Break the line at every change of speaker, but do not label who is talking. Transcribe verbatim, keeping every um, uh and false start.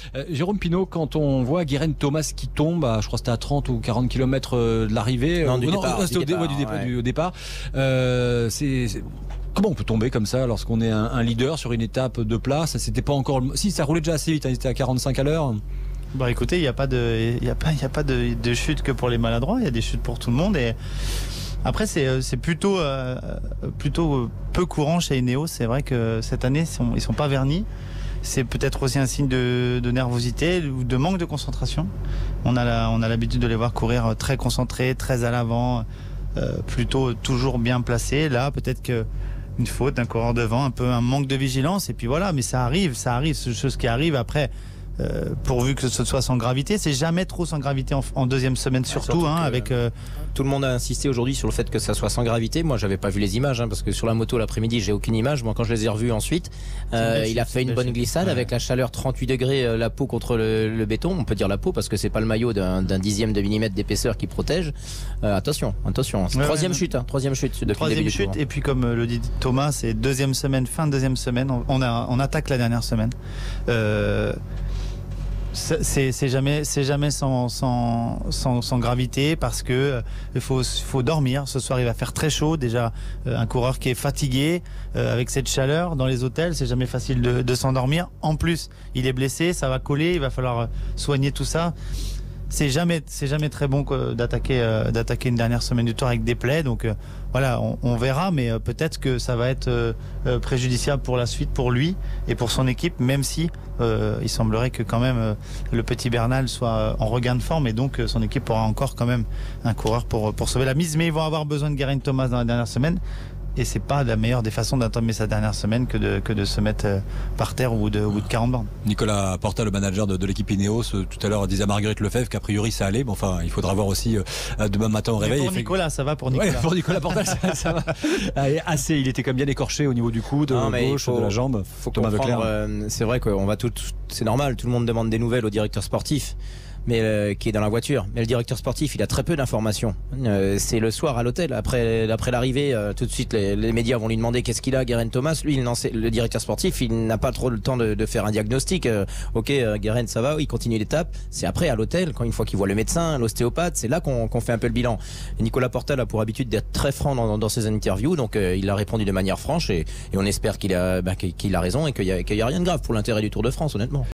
Euh, Jérôme Pineau, quand on voit Geraint Thomas qui tombe, à, je crois que c'était à trente ou quarante kilomètres de l'arrivée,
non,
euh,
du
non,
départ,
c'était
du
au, dé-
départ,
ouais, du, départ,
ouais.
du- au départ, euh, c'est... c'est... Comment on peut tomber comme ça lorsqu'on est un, un leader sur une étape de plat? Ça c'était pas encore. Si, ça roulait déjà assez vite, hein, il était à quarante-cinq à l'heure.
Bah écoutez, il n'y a pas, de, il y a pas, il y a pas de, de chute que pour les maladroits, il y a des chutes pour tout le monde. Et après, c'est, c'est plutôt, euh, plutôt peu courant chez Ineos. C'est vrai que cette année, ils sont, ils sont pas vernis. C'est peut-être aussi un signe de, de nervosité ou de manque de concentration. On a, la, on a l'habitude de les voir courir très concentrés, très à l'avant, euh, plutôt toujours bien placés. Là, peut-être que une faute d'un coureur devant, un peu un manque de vigilance, et puis voilà, mais ça arrive, ça arrive, c'est chose qui arrive après, euh, pourvu que ce soit sans gravité, c'est jamais trop sans gravité en, en deuxième semaine,
Ah,
surtout,
surtout
hein,
que,
avec... Euh,
tout le monde a insisté aujourd'hui sur le fait que ça soit sans gravité. Moi, j'avais pas vu les images, hein, parce que sur la moto l'après-midi, j'ai aucune image. Moi, quand je les ai revus ensuite, euh, il a fait une bonne glissade ouais. avec la chaleur trente-huit degrés, euh, la peau contre le, le béton. On peut dire la peau parce que c'est pas le maillot d'un, d'un dixième de millimètre d'épaisseur qui protège. Euh, attention, attention. Ouais, troisième ouais, chute, hein, troisième chute. Depuis
troisième
le
chute. Et puis, comme le dit Thomas, c'est deuxième semaine, fin de deuxième semaine. On, on, a, on attaque la dernière semaine. Euh, C'est, c'est jamais, c'est jamais sans, sans, sans, sans gravité parce que euh, il faut, faut dormir. Ce soir, il va faire très chaud. Déjà, euh, un coureur qui est fatigué euh, avec cette chaleur dans les hôtels, c'est jamais facile de, de s'endormir. En plus, il est blessé, ça va coller. Il va falloir soigner tout ça. C'est jamais, c'est jamais très bon d'attaquer, euh, d'attaquer une dernière semaine du Tour avec des plaies. Donc euh, voilà, on, on verra, mais euh, peut-être que ça va être euh, euh, préjudiciable pour la suite, pour lui et pour son équipe, même si euh, il semblerait que quand même euh, le petit Bernal soit en regain de forme et donc euh, son équipe aura encore quand même un coureur pour, pour sauver la mise. Mais ils vont avoir besoin de Geraint Thomas dans la dernière semaine. Et c'est pas la meilleure des façons d'entamer sa dernière semaine que de, que de se mettre euh, par terre ou de, ou de quarante bornes.
Nicolas Porta, le manager de, de l'équipe Ineos, euh, tout à l'heure disait à Marguerite Lefebvre qu'a priori ça allait. Mais enfin, il faudra voir aussi euh, demain matin au réveil.
Mais pour Nicolas, fait... ça va pour Nicolas.
Ouais, pour Nicolas Porta, ça, ça va. Allez, assez, il était quand même bien écorché au niveau du coude,
non,
gauche,
faut,
de la jambe.
Faut Thomas comprendre, euh, c'est vrai qu'on va tout, c'est normal, tout le monde demande des nouvelles au directeur sportif. Mais euh, qui est dans la voiture. Mais le directeur sportif, il a très peu d'informations. Euh, c'est le soir à l'hôtel, après, après l'arrivée, euh, tout de suite les, les médias vont lui demander qu'est-ce qu'il a, Geraint Thomas. Lui, il n'en sait, le directeur sportif, il n'a pas trop le temps de, de faire un diagnostic. Euh, ok, euh, Geraint, ça va, il continue l'étape. C'est après à l'hôtel, quand une fois qu'il voit le médecin, l'ostéopathe, c'est là qu'on, qu'on fait un peu le bilan. Et Nicolas Portal a pour habitude d'être très franc dans, dans ses interviews, donc euh, il a répondu de manière franche et, et on espère qu'il a, bah, qu'il a raison et qu'il n'y a, qu'il y a rien de grave pour l'intérêt du Tour de France, honnêtement.